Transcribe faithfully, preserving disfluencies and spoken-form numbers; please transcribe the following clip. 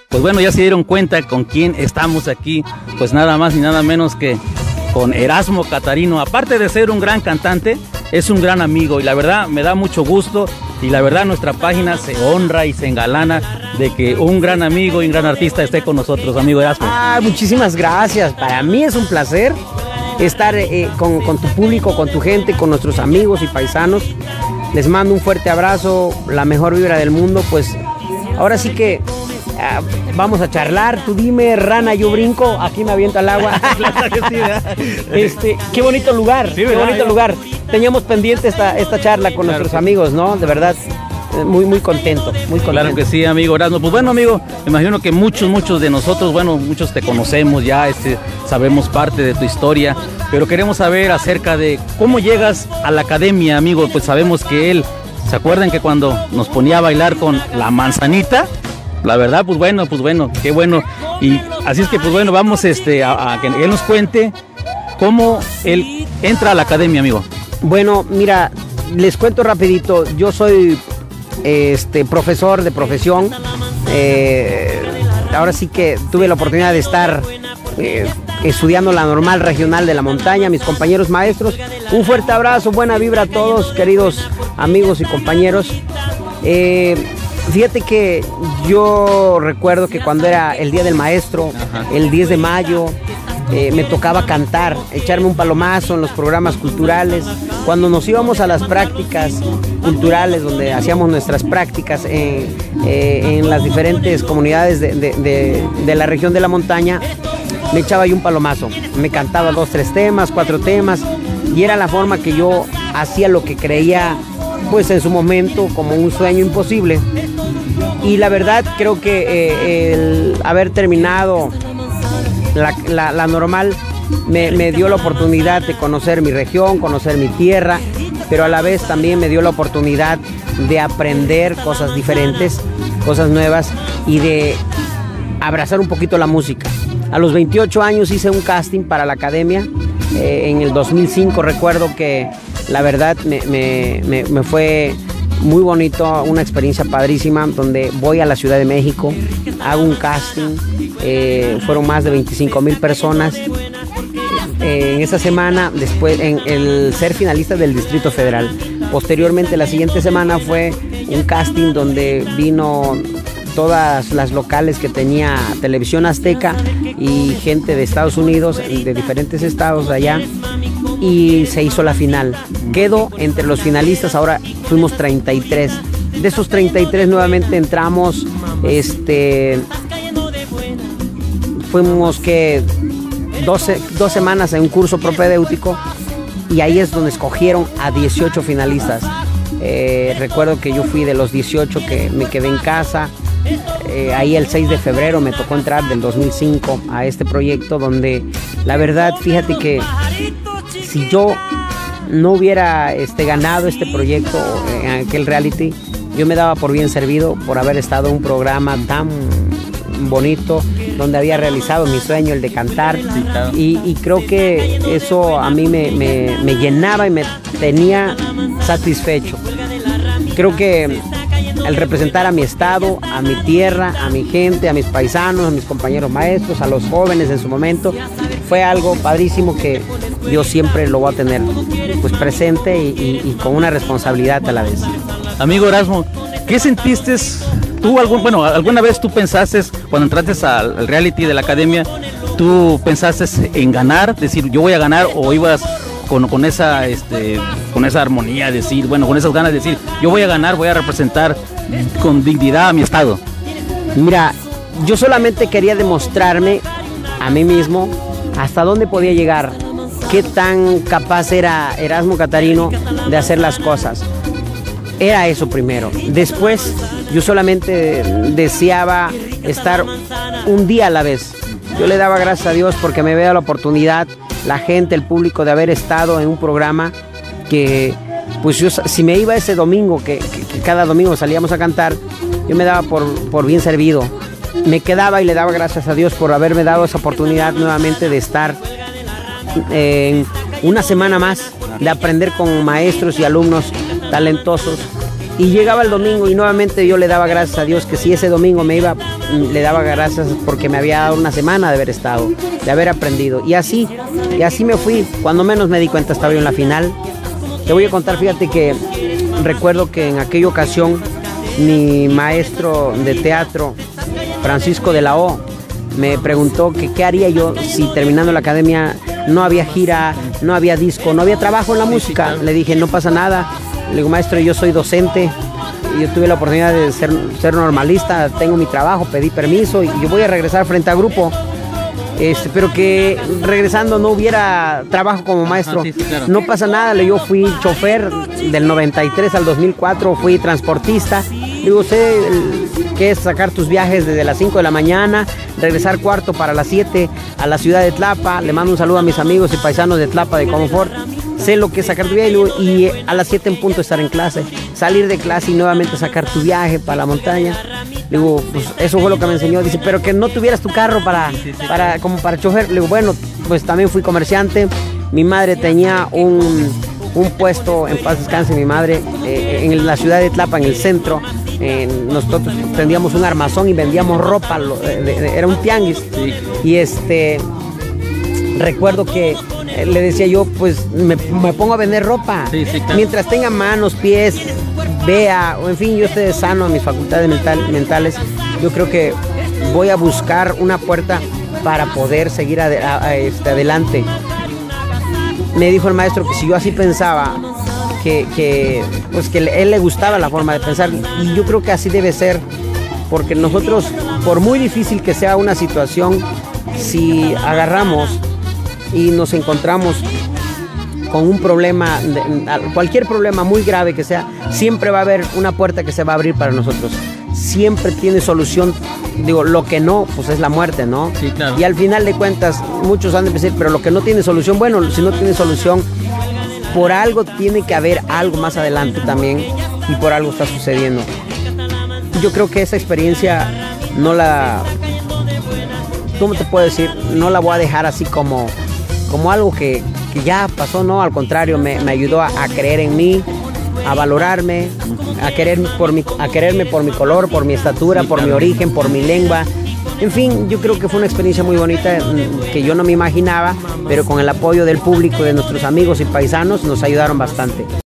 Pues bueno, ya se dieron cuenta con quién estamos aquí, pues nada más y nada menos que con Erasmo Catarino. Aparte de ser un gran cantante, es un gran amigo y la verdad me da mucho gusto y la verdad nuestra página se honra y se engalana de que un gran amigo y un gran artista esté con nosotros, amigo Erasmo. Ah, muchísimas gracias. Para mí es un placer estar eh, con, con tu público, con tu gente, con nuestros amigos y paisanos. Les mando un fuerte abrazo, la mejor vibra del mundo. Pues ahora sí que uh, vamos a charlar. Tú dime, rana, yo brinco, aquí me aviento al agua. este, qué bonito lugar, sí, qué bonito lugar. Teníamos pendiente esta, esta charla con claro, nuestros amigos, ¿no? De verdad, muy, muy contento, muy contento. Claro que sí, amigo Erasmo. Pues bueno, amigo, me imagino que muchos, muchos de nosotros, bueno, muchos te conocemos ya, este, sabemos parte de tu historia, pero queremos saber acerca de cómo llegas a la academia, amigo. Pues sabemos que él, ¿se acuerdan que cuando nos ponía a bailar con la manzanita? La verdad, pues bueno, pues bueno, qué bueno. Y así es que, pues bueno, vamos este, a, a que él nos cuente cómo él entra a la academia, amigo. Bueno, mira, les cuento rapidito. Yo soy este, profesor de profesión. Eh, ahora sí que tuve la oportunidad de estar eh, estudiando la normal regional de la montaña. Mis compañeros maestros, un fuerte abrazo, buena vibra a todos, queridos amigos y compañeros. Eh, fíjate que yo recuerdo que cuando era el Día del Maestro, ajá, el diez de mayo, Eh, me tocaba cantar, echarme un palomazo en los programas culturales. Cuando nos íbamos a las prácticas culturales, donde hacíamos nuestras prácticas eh, eh, en las diferentes comunidades de, de, de, de la región de la montaña, me echaba yo un palomazo. Me cantaba dos, tres temas, cuatro temas, y era la forma que yo hacía lo que creía, pues en su momento, como un sueño imposible. Y la verdad, creo que eh, el haber terminado La, la, la normal me, me dio la oportunidad de conocer mi región, conocer mi tierra, pero a la vez también me dio la oportunidad de aprender cosas diferentes, cosas nuevas y de abrazar un poquito la música. A los veintiocho años hice un casting para la academia. Eh, en el dos mil cinco recuerdo que la verdad me, me, me, me fue muy bonito, una experiencia padrísima, donde voy a la Ciudad de México, hago un casting, eh, fueron más de veinticinco mil personas. Eh, en esa semana, después, en el ser finalista del Distrito Federal. Posteriormente, la siguiente semana fue un casting donde vino todas las locales que tenía Televisión Azteca y gente de Estados Unidos, de diferentes estados de allá, y se hizo la final. Quedo entre los finalistas, ahora fuimos treinta y tres. De esos treinta y tres nuevamente entramos, este, fuimos que doce, dos semanas en un curso propedéutico, y ahí es donde escogieron a dieciocho finalistas. Eh, recuerdo que yo fui de los dieciocho que me quedé en casa. Eh, ahí el seis de febrero me tocó entrar del dos mil cinco a este proyecto, donde la verdad, fíjate que si yo no hubiera este, ganado este proyecto en aquel reality, yo me daba por bien servido por haber estado en un programa tan bonito, donde había realizado mi sueño, el de cantar, sí, claro. y, y creo que eso a mí me, me, me llenaba y me tenía satisfecho. Creo que el representar a mi estado, a mi tierra, a mi gente, a mis paisanos, a mis compañeros maestros, a los jóvenes en su momento, fue algo padrísimo que yo siempre lo voy a tener pues presente y, y, y con una responsabilidad a la vez. Amigo Erasmo, ¿qué sentiste tú? Algún, bueno, ¿alguna vez tú pensaste, cuando entraste al, al reality de la academia, tú pensaste en ganar, decir yo voy a ganar, o ibas con, con esa este, con esa armonía, decir, bueno, con esas ganas de decir yo voy a ganar, voy a representar con dignidad a mi estado? Mira, yo solamente quería demostrarme a mí mismo hasta dónde podía llegar, qué tan capaz era Erasmo Catarino de hacer las cosas. Era eso primero. Después yo solamente deseaba estar un día a la vez. Yo le daba gracias a Dios porque me veo la oportunidad, la gente, el público, de haber estado en un programa que, pues yo, si me iba ese domingo, que, que, que cada domingo salíamos a cantar, yo me daba por, por bien servido. Me quedaba y le daba gracias a Dios por haberme dado esa oportunidad nuevamente de estar en una semana más, de aprender con maestros y alumnos talentosos Y llegaba el domingo y nuevamente yo le daba gracias a Dios que si ese domingo me iba, le daba gracias porque me había dado una semana de haber estado, de haber aprendido. Y así, y así me fui. Cuando menos me di cuenta estaba yo en la final. Te voy a contar, fíjate que recuerdo que en aquella ocasión mi maestro de teatro, Francisco de la O, me preguntó que qué haría yo si terminando la academia no había gira, no había disco, no había trabajo en la música. Le dije, no pasa nada. Le digo, maestro, yo soy docente, yo tuve la oportunidad de ser, ser normalista, tengo mi trabajo, pedí permiso y yo voy a regresar frente a grupo. Este, pero que regresando no hubiera trabajo como maestro. Ah, sí, sí, claro. No pasa nada, yo fui chofer del noventa y tres al dos mil cuatro, fui transportista. Digo, sé qué es sacar tus viajes desde las cinco de la mañana, regresar cuarto para las siete a la ciudad de Tlapa. Le mando un saludo a mis amigos y paisanos de Tlapa de Confort. Sé lo que es sacar tu viaje y a las siete en punto estar en clase, salir de clase y nuevamente sacar tu viaje para la montaña. Digo, pues eso fue lo que me enseñó. Dice, pero que no tuvieras tu carro para, sí, sí, para, sí. como para chofer. Le digo, bueno, pues también fui comerciante. Mi madre tenía un, un puesto, en paz descanse mi madre, eh, en la ciudad de Tlapa, en el centro. Eh, nosotros tendíamos un armazón y vendíamos ropa, lo, de, de, era un tianguis. Sí. Y este, recuerdo que le decía yo, pues me, me pongo a vender ropa. Sí, sí, claro. Mientras tenga manos, pies, vea, o en fin, yo esté sano a mis facultades mental, mentales, yo creo que voy a buscar una puerta para poder seguir ad, a, a, este, adelante. Me dijo el maestro que si yo así pensaba, que, que, pues que él le gustaba la forma de pensar, y yo creo que así debe ser, porque nosotros, por muy difícil que sea una situación, si agarramos y nos encontramos con un problema, cualquier problema muy grave que sea, siempre va a haber una puerta que se va a abrir para nosotros. Siempre tiene solución. Digo, lo que no, pues es la muerte, ¿no? Sí, claro. Y al final de cuentas, muchos han de decir, pero lo que no tiene solución, bueno, si no tiene solución, por algo tiene que haber algo más adelante también y por algo está sucediendo. Yo creo que esa experiencia no la... ¿Cómo te puedo decir? No la voy a dejar así como... como algo que, que ya pasó, no, al contrario, me, me ayudó a, a creer en mí, a valorarme, a, querer por mi, a quererme por mi color, por mi estatura, sí, por claro. mi origen, por mi lengua. En fin, yo creo que fue una experiencia muy bonita que yo no me imaginaba, pero con el apoyo del público, de nuestros amigos y paisanos, nos ayudaron bastante.